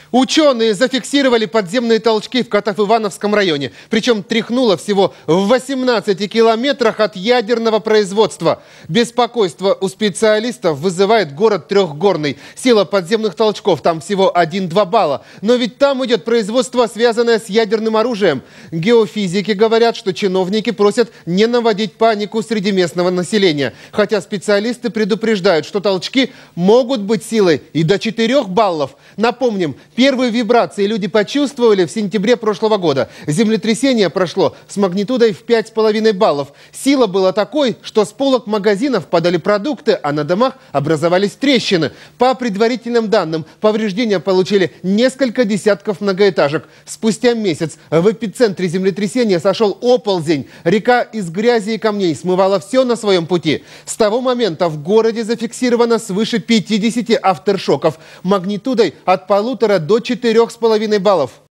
Ученые зафиксировали подземные толчки в Котов-Ивановском районе. Причем тряхнуло всего в 18 километрах от ядерного производства. Беспокойство у специалистов вызывает город Трехгорный. Сила подземных толчков там всего 1-2 балла. Но ведь там идет производство, связанное с ядерным оружием. Геофизики говорят, что чиновники просят не наводить панику среди местного населения. Хотя специалисты предупреждают, что толчки могут быть силой и до 4 баллов. Напомним, первые вибрации люди почувствовали в сентябре прошлого года. Землетрясение прошло с магнитудой в 5,5 баллов. Сила была такой, что с полок магазинов падали продукты, а на домах образовались трещины. По предварительным данным, повреждения получили несколько десятков многоэтажек. Спустя месяц в эпицентре землетрясения сошел оползень. Река из грязи и камней смывала все на своем пути. С того момента в городе зафиксировано свыше 50 авторшоков магнитудой от 1,5 до 4,5 баллов.